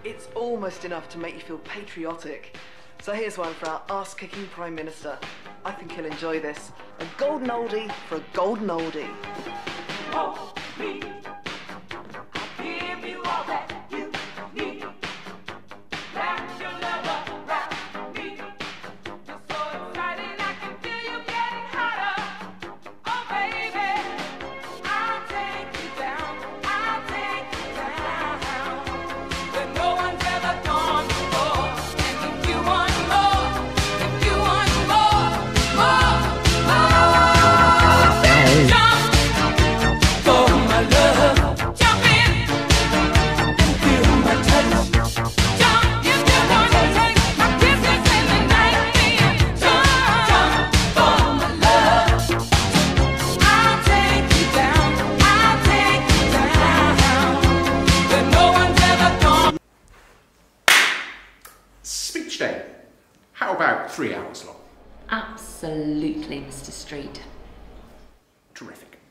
It's almost enough to make you feel patriotic. So here's one for our ass-kicking Prime Minister. I think he'll enjoy this. A golden oldie for a golden oldie. Hold me, I'll give you all that you need. Wrap your love around me. You're so exciting, I can feel you getting hotter. Oh baby, I'll take you down, I'll take you down. Where no one's ever gone before. And if you want more, if you want more, jump for my love. Jump in and feel my touch. Jump if you want to take my kisses in the night. Jump for my love. I'll take you down, I'll take you down. Where no one's ever gone. Speech day. How about 3 hours long? Absolutely, Mr. Streat. Terrific.